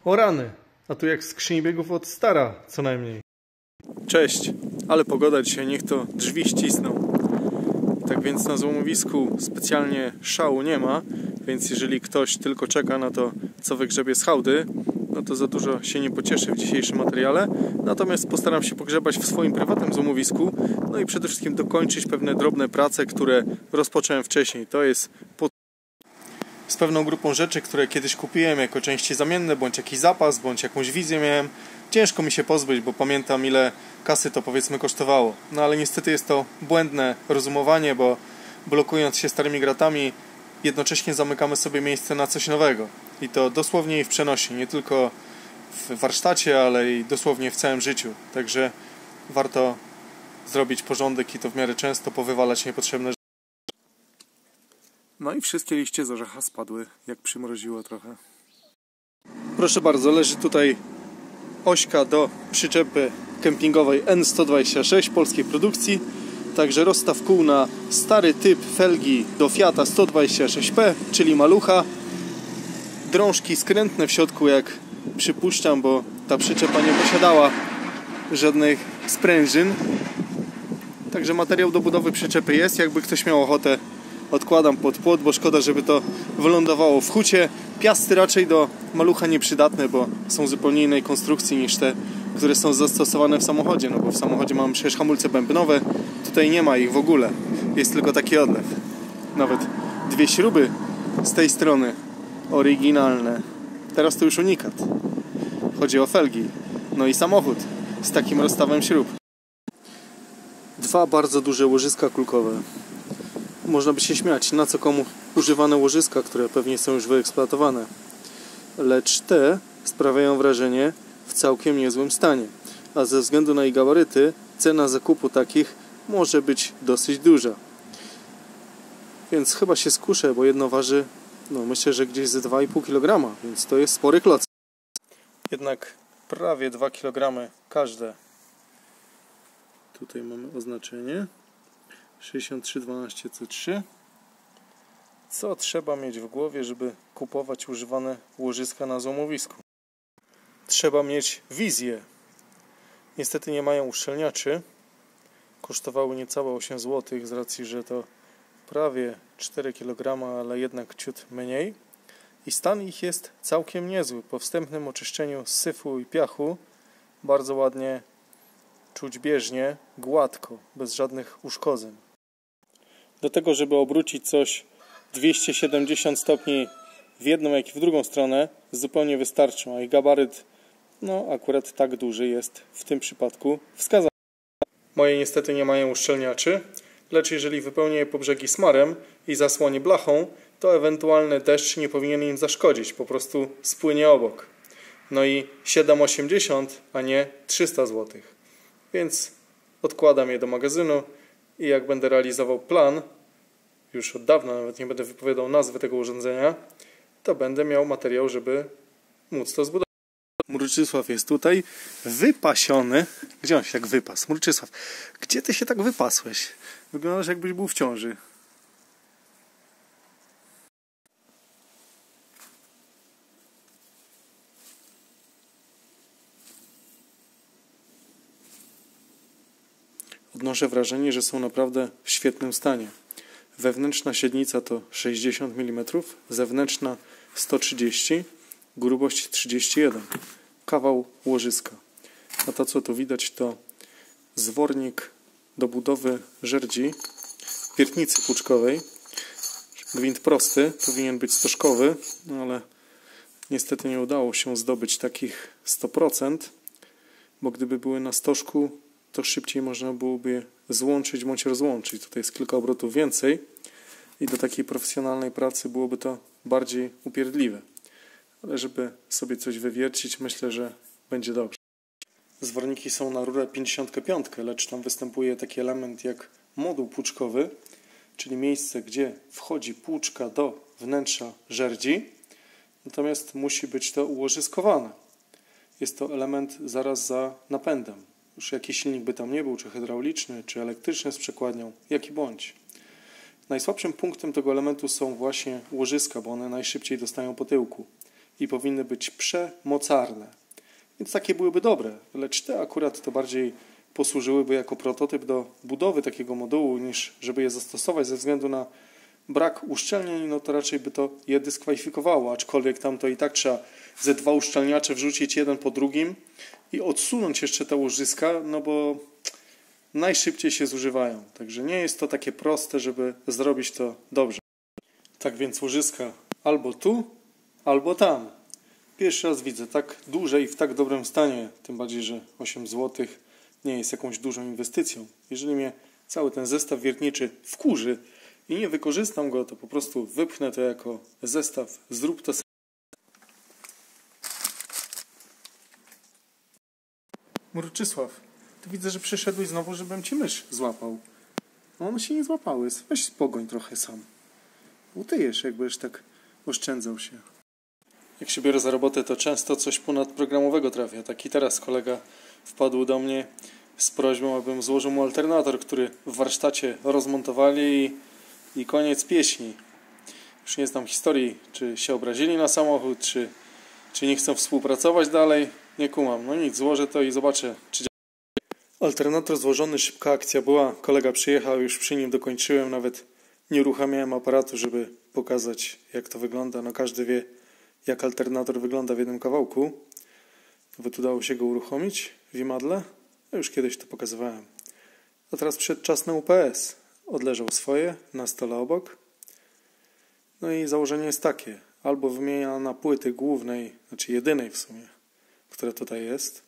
O rany, a tu jak skrzyni biegów od stara co najmniej. Cześć, ale pogoda dzisiaj, niech to drzwi ścisną. Tak więc na złomowisku specjalnie szału nie ma, więc jeżeli ktoś tylko czeka na to, co wygrzebie z hałdy, no to za dużo się nie pocieszy w dzisiejszym materiale. Natomiast postaram się pogrzebać w swoim prywatnym złomowisku, no i przede wszystkim dokończyć pewne drobne prace, które rozpocząłem wcześniej. To jest z pewną grupą rzeczy, które kiedyś kupiłem jako części zamienne, bądź jakiś zapas, bądź jakąś wizję miałem. Ciężko mi się pozbyć, bo pamiętam, ile kasy to powiedzmy kosztowało. No ale niestety jest to błędne rozumowanie, bo blokując się starymi gratami, jednocześnie zamykamy sobie miejsce na coś nowego. I to dosłownie i w przenośni, nie tylko w warsztacie, ale i dosłownie w całym życiu. Także warto zrobić porządek i to w miarę często powywalać niepotrzebne rzeczy. No i wszystkie liście z orzecha spadły, jak przymroziło trochę. Proszę bardzo, leży tutaj ośka do przyczepy kempingowej N126 polskiej produkcji. Także rozstaw kół na stary typ felgi do Fiata 126P, czyli malucha. Drążki skrętne w środku, jak przypuszczam, bo ta przyczepa nie posiadała żadnych sprężyn. Także materiał do budowy przyczepy jest. Jakby ktoś miał ochotę, odkładam pod płot, bo szkoda, żeby to wylądowało w hucie. Piasty raczej do malucha nieprzydatne, bo są zupełnie innej konstrukcji niż te, które są zastosowane w samochodzie. No bo w samochodzie mamy przecież hamulce bębnowe, tutaj nie ma ich w ogóle. Jest tylko taki odlew. Nawet dwie śruby z tej strony oryginalne. Teraz to już unikat. Chodzi o felgi. No i samochód z takim rozstawem śrub. Dwa bardzo duże łożyska kulkowe. Można by się śmiać, na co komu używane łożyska, które pewnie są już wyeksploatowane. Lecz te sprawiają wrażenie w całkiem niezłym stanie. A ze względu na ich gabaryty, cena zakupu takich może być dosyć duża. Więc chyba się skuszę, bo jedno waży, no myślę, że gdzieś ze 2,5 kg, więc to jest spory kloc. Jednak prawie 2 kg każde. Tutaj mamy oznaczenie 6312C3. Co trzeba mieć w głowie, żeby kupować używane łożyska na złomowisku? Trzeba mieć wizję. Niestety nie mają uszczelniaczy. Kosztowały niecałe 8 zł z racji, że to prawie 4 kg, ale jednak ciut mniej. I stan ich jest całkiem niezły. Po wstępnym oczyszczeniu z syfu i piachu bardzo ładnie czuć bieżnie, gładko, bez żadnych uszkodzeń. Do tego, żeby obrócić coś 270 stopni w jedną, jak i w drugą stronę, zupełnie wystarczą, a ich gabaryt, no akurat tak duży jest w tym przypadku wskazany. Moje niestety nie mają uszczelniaczy, lecz jeżeli wypełnię je po brzegi smarem i zasłonię blachą, to ewentualny deszcz nie powinien im zaszkodzić, po prostu spłynie obok. No i 7,80, a nie 300 zł. Więc odkładam je do magazynu i jak będę realizował plan, już od dawna, nawet nie będę wypowiadał nazwy tego urządzenia, to będę miał materiał, żeby móc to zbudować. Mruczysław jest tutaj, wypasiony. Gdzie on się tak wypasł? Mruczysław, gdzie ty się tak wypasłeś? Wyglądasz, jakbyś był w ciąży. Odnoszę wrażenie, że są naprawdę w świetnym stanie. Wewnętrzna średnica to 60 mm, zewnętrzna 130, grubość 31. Kawał łożyska. A to, co tu widać, to zwornik do budowy żerdzi wiertnicy płuczkowej. Gwint prosty, powinien być stożkowy, no ale niestety nie udało się zdobyć takich 100%, bo gdyby były na stożku, to szybciej można byłoby je złączyć bądź rozłączyć. Tutaj jest kilka obrotów więcej i do takiej profesjonalnej pracy byłoby to bardziej upierdliwe. Ale żeby sobie coś wywiercić, myślę, że będzie dobrze. Zworniki są na rurę 55, lecz tam występuje taki element jak moduł płuczkowy, czyli miejsce, gdzie wchodzi płuczka do wnętrza żerdzi, natomiast musi być to ułożyskowane. Jest to element zaraz za napędem. Już jaki silnik by tam nie był, czy hydrauliczny, czy elektryczny z przekładnią, jaki bądź. Najsłabszym punktem tego elementu są właśnie łożyska, bo one najszybciej dostają po tyłku. i powinny być przemocarne. Więc takie byłyby dobre, lecz te akurat to bardziej posłużyłyby jako prototyp do budowy takiego modułu, niż żeby je zastosować ze względu na brak uszczelnień, no to raczej by to je dyskwalifikowało, aczkolwiek tam to i tak trzeba ze 2 uszczelniacze wrzucić jeden po drugim i odsunąć jeszcze te łożyska, no bo najszybciej się zużywają. Także nie jest to takie proste, żeby zrobić to dobrze. Tak więc łożyska albo tu, albo tam. Pierwszy raz widzę tak duże i w tak dobrym stanie, tym bardziej, że 8 zł nie jest jakąś dużą inwestycją. Jeżeli mnie cały ten zestaw wiertniczy wkurzy i nie wykorzystam go, to po prostu wypchnę to jako zestaw, zrób to sam. Mruczysław, to widzę, że przyszedłeś znowu, żebym ci mysz złapał. No one się nie złapały, weź spogoń trochę sam. Utyjesz, jakbyś tak oszczędzał się. Jak się biorę za robotę, to często coś ponadprogramowego trafia. Taki teraz kolega wpadł do mnie z prośbą, abym złożył mu alternator, który w warsztacie rozmontowali i koniec pieśni. Już nie znam historii, czy się obrazili na samochód, czy nie chcą współpracować dalej. Nie kumam. No nic, złożę to i zobaczę, czy działa. Alternator złożony, szybka akcja była. Kolega przyjechał, już przy nim dokończyłem. Nawet nie uruchamiałem aparatu, żeby pokazać, jak to wygląda. No każdy wie, jak alternator wygląda w jednym kawałku. Nawet udało się go uruchomić w imadle. Ja już kiedyś to pokazywałem. A teraz przyszedł czas na UPS. Odleżał swoje na stole obok. No i założenie jest takie. Albo wymienia na płyty głównej, znaczy jedynej w sumie, która tutaj jest,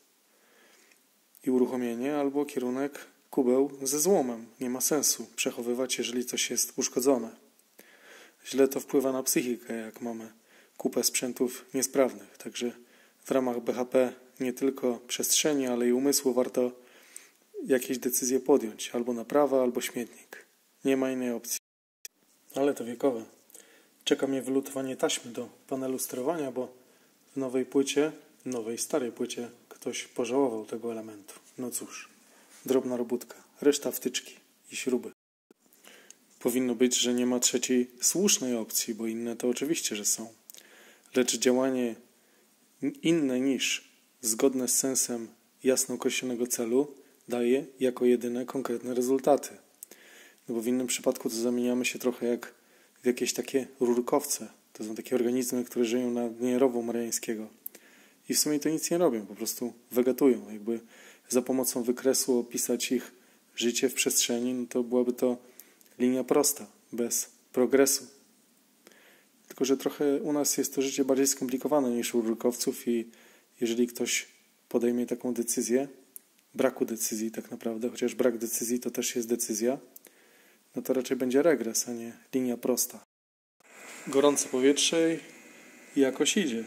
i uruchomienie, albo kierunek kubeł ze złomem. Nie ma sensu przechowywać, jeżeli coś jest uszkodzone. Źle to wpływa na psychikę, jak mamy kupę sprzętów niesprawnych. Także w ramach BHP nie tylko przestrzeni, ale i umysłu warto jakieś decyzje podjąć. Albo naprawa, albo śmietnik. Nie ma innej opcji. Ale to wiekowe. Czeka mnie wylutowanie taśmy do panelu sterowania, bo w nowej starej płycie ktoś pożałował tego elementu. No cóż, drobna robótka. Reszta wtyczki i śruby. Powinno być, że nie ma trzeciej słusznej opcji, bo inne to oczywiście, że są. Lecz działanie inne niż zgodne z sensem jasno określonego celu daje jako jedyne konkretne rezultaty. No bo w innym przypadku to zamieniamy się trochę jak w jakieś takie rurkowce. To są takie organizmy, które żyją na dnie rowu mariańskiego. I w sumie to nic nie robią, po prostu wegatują. Jakby za pomocą wykresu opisać ich życie w przestrzeni, no to byłaby to linia prosta, bez progresu. Tylko że trochę u nas jest to życie bardziej skomplikowane niż u rurkowców i jeżeli ktoś podejmie taką decyzję, braku decyzji tak naprawdę, chociaż brak decyzji to też jest decyzja, no to raczej będzie regres, a nie linia prosta. Gorące powietrze i jakoś idzie.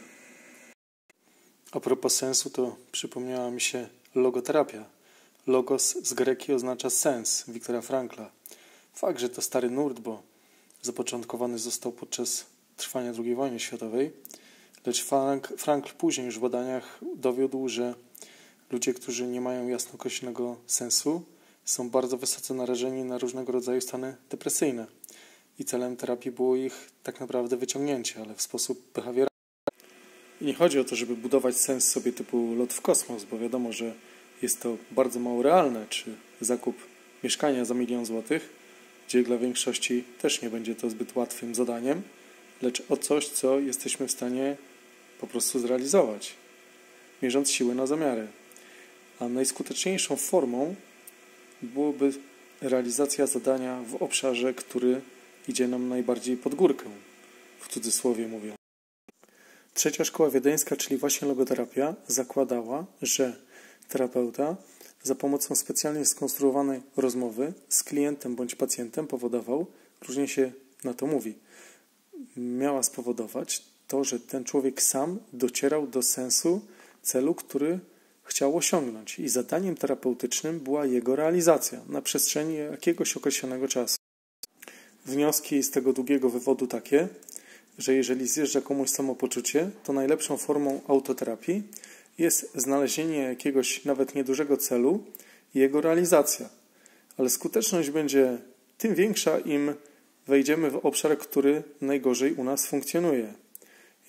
A propos sensu, to przypomniała mi się logoterapia. Logos z greki oznacza sens, Wiktora Frankla. Fakt, że to stary nurt, bo zapoczątkowany został podczas trwania II wojny światowej, lecz Frankl później już w badaniach dowiódł, że ludzie, którzy nie mają jasno określonego sensu, są bardzo wysoce narażeni na różnego rodzaju stany depresyjne. I celem terapii było ich tak naprawdę wyciągnięcie, ale w sposób behawioralny. I nie chodzi o to, żeby budować sens sobie typu lot w kosmos, bo wiadomo, że jest to bardzo mało realne, czy zakup mieszkania za 1 000 000 złotych, gdzie dla większości też nie będzie to zbyt łatwym zadaniem, lecz o coś, co jesteśmy w stanie po prostu zrealizować, mierząc siły na zamiary. A najskuteczniejszą formą byłoby realizacja zadania w obszarze, który idzie nam najbardziej pod górkę, w cudzysłowie mówiąc. Trzecia szkoła wiedeńska, czyli właśnie logoterapia, zakładała, że terapeuta za pomocą specjalnie skonstruowanej rozmowy z klientem bądź pacjentem powodował, różnie się na to mówi, miała spowodować to, że ten człowiek sam docierał do sensu celu, który chciał osiągnąć. I zadaniem terapeutycznym była jego realizacja na przestrzeni jakiegoś określonego czasu. Wnioski z tego długiego wywodu takie, że jeżeli zjeżdża komuś samopoczucie, to najlepszą formą autoterapii jest znalezienie jakiegoś nawet niedużego celu i jego realizacja. Ale skuteczność będzie tym większa, im wejdziemy w obszar, który najgorzej u nas funkcjonuje.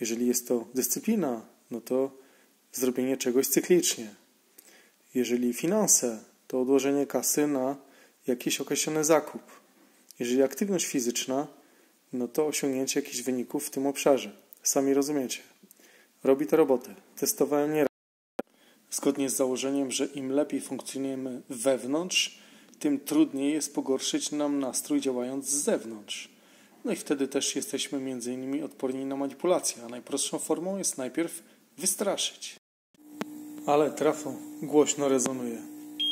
Jeżeli jest to dyscyplina, no to zrobienie czegoś cyklicznie. Jeżeli finanse, to odłożenie kasy na jakiś określony zakup. Jeżeli aktywność fizyczna, no to osiągnięcie jakichś wyników w tym obszarze. Sami rozumiecie. Robi to robotę. Testowałem nieraz. Zgodnie z założeniem, że im lepiej funkcjonujemy wewnątrz, tym trudniej jest pogorszyć nam nastrój działając z zewnątrz. No i wtedy też jesteśmy między innymi odporni na manipulację, a najprostszą formą jest najpierw wystraszyć. Ale trafo głośno rezonuje.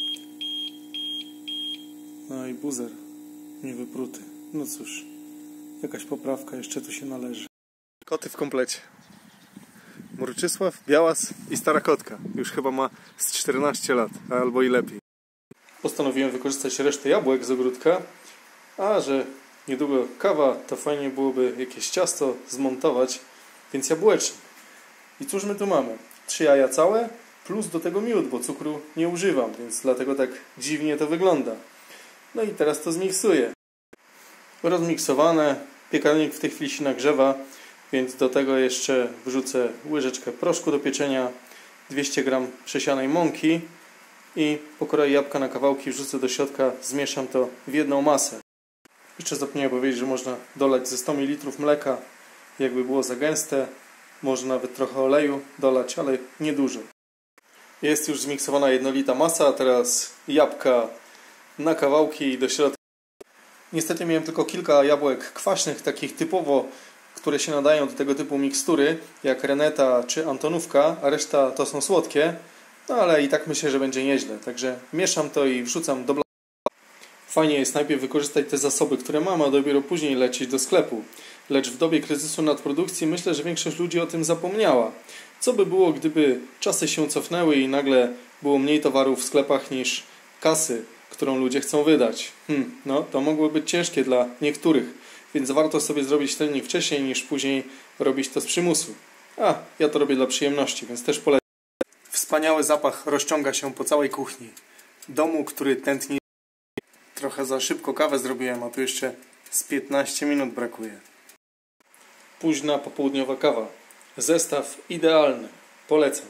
No i buzer niewypruty. No cóż, jakaś poprawka jeszcze tu się należy. Koty w komplecie. Mruczysław, Białas i stara kotka. Już chyba ma z 14 lat, albo i lepiej. Postanowiłem wykorzystać resztę jabłek z ogródka, a że niedługo kawa, to fajnie byłoby jakieś ciasto zmontować, więc jabłecznik. I cóż my tu mamy? 3 jaja całe, plus do tego miód, bo cukru nie używam, więc dlatego tak dziwnie to wygląda. No i teraz to zmiksuję. Rozmiksowane, piekarnik w tej chwili się nagrzewa, więc do tego jeszcze wrzucę łyżeczkę proszku do pieczenia, 200 g przesianej mąki i pokroję jabłka na kawałki, wrzucę do środka, zmieszam to w jedną masę. Jeszcze zapomniałem powiedzieć, że można dolać ze 100 ml mleka, jakby było za gęste. Można nawet trochę oleju dolać, ale niedużo. Jest już zmiksowana jednolita masa, a teraz jabłka na kawałki i do środka. Niestety miałem tylko kilka jabłek kwaśnych, takich typowo, które się nadają do tego typu mikstury, jak Reneta czy Antonówka, a reszta to są słodkie. No ale i tak myślę, że będzie nieźle. Także mieszam to i wrzucam do blendera. Fajnie jest najpierw wykorzystać te zasoby, które mam, a dopiero później lecieć do sklepu. Lecz w dobie kryzysu nadprodukcji myślę, że większość ludzi o tym zapomniała. Co by było, gdyby czasy się cofnęły i nagle było mniej towarów w sklepach niż kasy, którą ludzie chcą wydać? No, to mogło być ciężkie dla niektórych, więc warto sobie zrobić trening wcześniej niż później robić to z przymusu. A, ja to robię dla przyjemności, więc też polecam. Wspaniały zapach rozciąga się po całej kuchni. Domu, który tętni. Trochę za szybko kawę zrobiłem, a tu jeszcze z 15 minut brakuje. Późna popołudniowa kawa. Zestaw idealny. Polecam.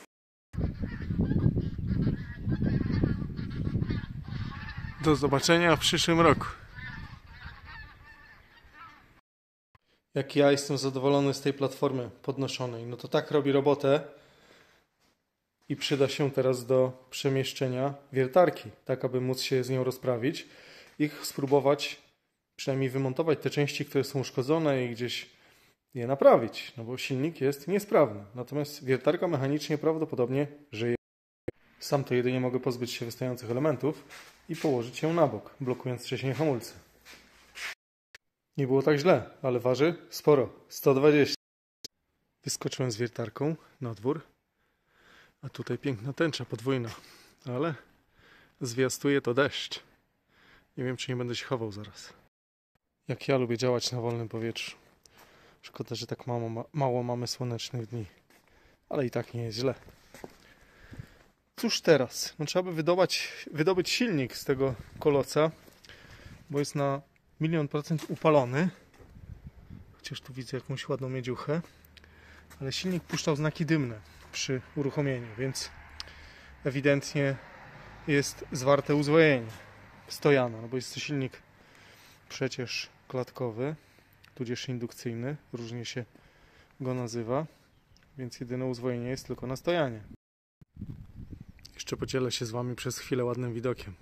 Do zobaczenia w przyszłym roku. Jak ja jestem zadowolony z tej platformy podnoszonej, no to tak robi robotę i przyda się teraz do przemieszczenia wiertarki, tak aby móc się z nią rozprawić i spróbować przynajmniej wymontować te części, które są uszkodzone i gdzieś je naprawić, no bo silnik jest niesprawny. Natomiast wiertarka mechanicznie prawdopodobnie żyje. Sam to jedynie mogę pozbyć się wystających elementów i położyć ją na bok, blokując trzęsienie hamulca. Nie było tak źle, ale waży sporo, 120. Wyskoczyłem z wiertarką na dwór, a tutaj piękna tęcza podwójna, ale zwiastuje to deszcz. Nie wiem, czy nie będę się chował zaraz. Jak ja lubię działać na wolnym powietrzu. Szkoda, że tak mało mamy słonecznych dni. Ale i tak nie jest źle. Cóż teraz? No, trzeba by wydobyć silnik z tego koloca, bo jest na 100% upalony. Chociaż tu widzę jakąś ładną miedziuchę. Ale silnik puszczał znaki dymne przy uruchomieniu, więc ewidentnie jest zwarte uzwojenie. Stojana, no bo jest to silnik przecież klatkowy, tudzież indukcyjny, różnie się go nazywa, więc jedyne uzwojenie jest tylko na stojanie. Jeszcze podzielę się z Wami przez chwilę ładnym widokiem.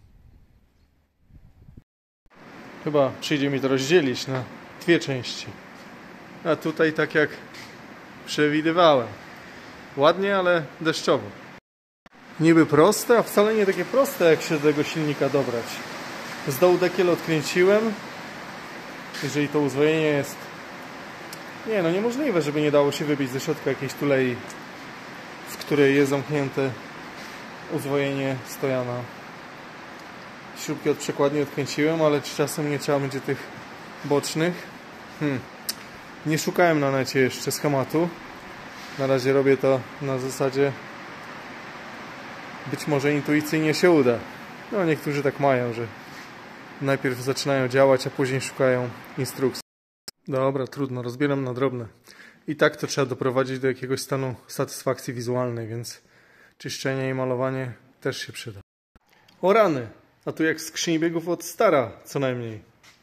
Chyba przyjdzie mi to rozdzielić na 2 części. A tutaj tak jak przewidywałem. Ładnie, ale deszczowo. Niby proste, a wcale nie takie proste, jak się do tego silnika dobrać. Z dołu dekiel odkręciłem. Jeżeli to uzwojenie jest... niemożliwe, żeby nie dało się wybić ze środka jakiejś tulei, w której jest zamknięte uzwojenie stojana. Śrubki od przekładni odkręciłem, ale czy czasem nie trzeba będzie tych bocznych? Nie szukałem na necie jeszcze schematu. Na razie robię to na zasadzie być może intuicyjnie się uda. No niektórzy tak mają, że najpierw zaczynają działać, a później szukają instrukcji. Dobra, trudno, rozbieram na drobne. I tak to trzeba doprowadzić do jakiegoś stanu satysfakcji wizualnej, więc czyszczenie i malowanie też się przyda. O rany! A tu jak skrzyni biegów od stara, co najmniej.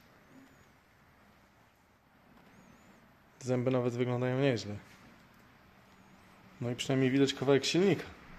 Zęby nawet wyglądają nieźle. No i przynajmniej widać kawałek silnika.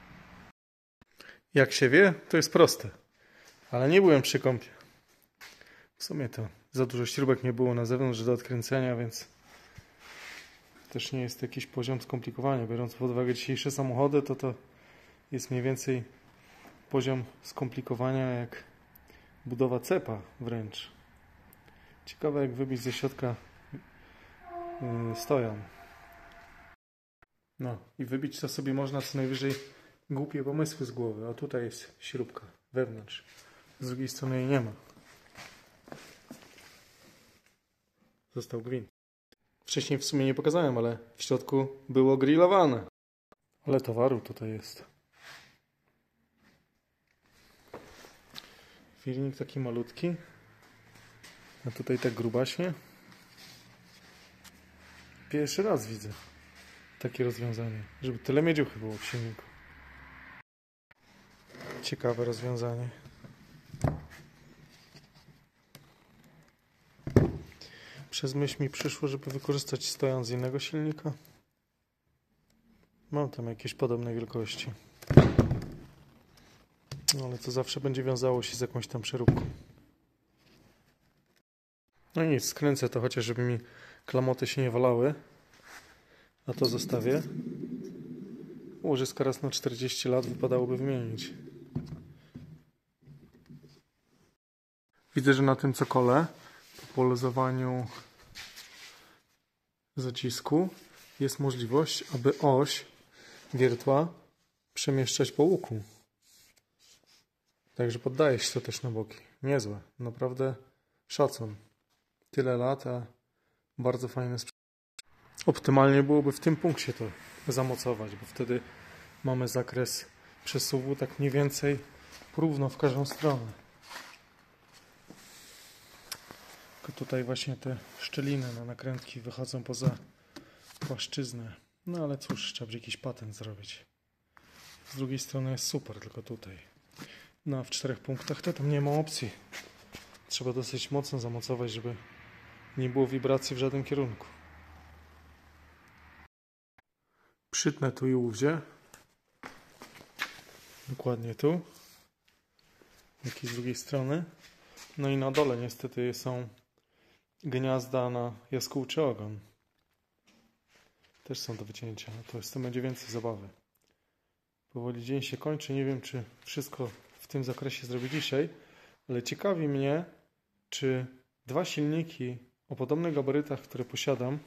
Jak się wie, to jest proste. Ale nie byłem przy kąpie. W sumie to za dużo śrubek nie było na zewnątrz do odkręcenia, więc też nie jest jakiś poziom skomplikowania. Biorąc pod uwagę dzisiejsze samochody, to jest mniej więcej poziom skomplikowania jak budowa cepa wręcz. Ciekawe jak wybić ze środka stojan. No i wybić to sobie można co najwyżej głupie pomysły z głowy. A tutaj jest śrubka wewnątrz. Z drugiej strony jej nie ma. Został gwint. Wcześniej w sumie nie pokazałem, ale w środku było grillowane. Ale towaru tutaj jest. Filmik taki malutki. A tutaj tak grubaśnie. Pierwszy raz widzę takie rozwiązanie, żeby tyle miedziuchy było w silniku. Ciekawe rozwiązanie. Przez myśl mi przyszło, żeby wykorzystać stojan z innego silnika. Mam tam jakieś podobnej wielkości. No ale to zawsze będzie wiązało się z jakąś tam przeróbką. No nic, skręcę to chociaż, żeby mi klamoty się nie walały. A to zostawię. Łożyska raz na 40 lat wypadałoby wymienić. Widzę, że na tym cokole po poluzowaniu zacisku jest możliwość, aby oś wiertła przemieszczać po łuku. Także poddaje się to też na boki. Niezłe. Naprawdę szacun. Tyle lat, a bardzo fajne sprzęt. Optymalnie byłoby w tym punkcie to zamocować, bo wtedy mamy zakres przesuwu tak mniej więcej równo w każdą stronę. Tylko tutaj właśnie te szczeliny na nakrętki wychodzą poza płaszczyznę. No ale cóż, trzeba będzie jakiś patent zrobić. Z drugiej strony jest super, tylko tutaj. No a w 4 punktach to tam nie ma opcji. Trzeba dosyć mocno zamocować, żeby nie było wibracji w żadnym kierunku. Przytnę tu i ówdzie. Dokładnie tu. Jak i z drugiej strony. No i na dole niestety są gniazda na jaskółczy ogon. Też są do wycięcia. To z tym będzie więcej zabawy. Powoli dzień się kończy. Nie wiem, czy wszystko w tym zakresie zrobię dzisiaj, ale ciekawi mnie, czy 2 silniki o podobnych gabarytach, które posiadam,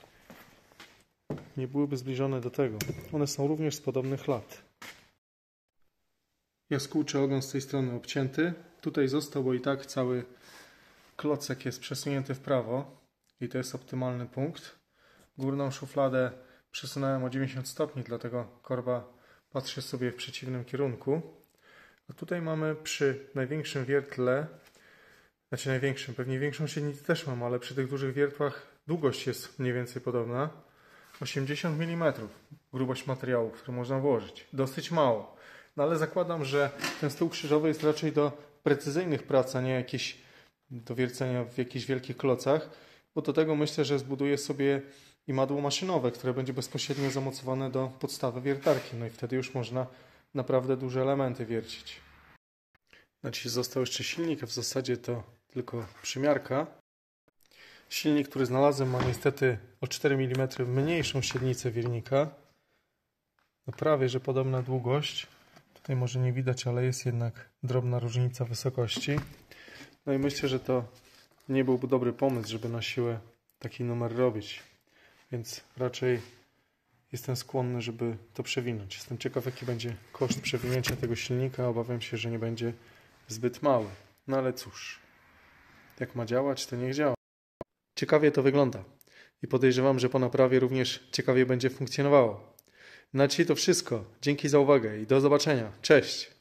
nie byłyby zbliżone do tego. One są również z podobnych lat. Jaskółczy ogon z tej strony obcięty. Tutaj został, bo i tak cały klocek jest przesunięty w prawo i to jest optymalny punkt. Górną szufladę przesunąłem o 90 stopni, dlatego korba patrzy sobie w przeciwnym kierunku. A tutaj mamy przy największym wiertle, znaczy największym, pewnie większą średnicę też mam, ale przy tych dużych wiertłach długość jest mniej więcej podobna. 80 mm grubość materiału, który można włożyć. Dosyć mało. No ale zakładam, że ten stół krzyżowy jest raczej do precyzyjnych prac, a nie jakieś do wiercenia w jakichś wielkich klocach, bo do tego myślę, że zbuduję sobie imadło maszynowe, które będzie bezpośrednio zamocowane do podstawy wiertarki. No i wtedy już można naprawdę duże elementy wiercić. Znaczy został jeszcze silnik, a w zasadzie to tylko przymiarka. Silnik, który znalazłem, ma niestety o 4 mm mniejszą średnicę wirnika. No prawie, że podobna długość. Tutaj może nie widać, ale jest jednak drobna różnica wysokości. No i myślę, że to nie byłby dobry pomysł, żeby na siłę taki numer robić. Więc raczej jestem skłonny, żeby to przewinąć. Jestem ciekaw, jaki będzie koszt przewinięcia tego silnika. Obawiam się, że nie będzie zbyt mały. No ale cóż, jak ma działać, to niech działa. Ciekawie to wygląda. I podejrzewam, że po naprawie również ciekawie będzie funkcjonowało. Na dzisiaj to wszystko. Dzięki za uwagę i do zobaczenia. Cześć!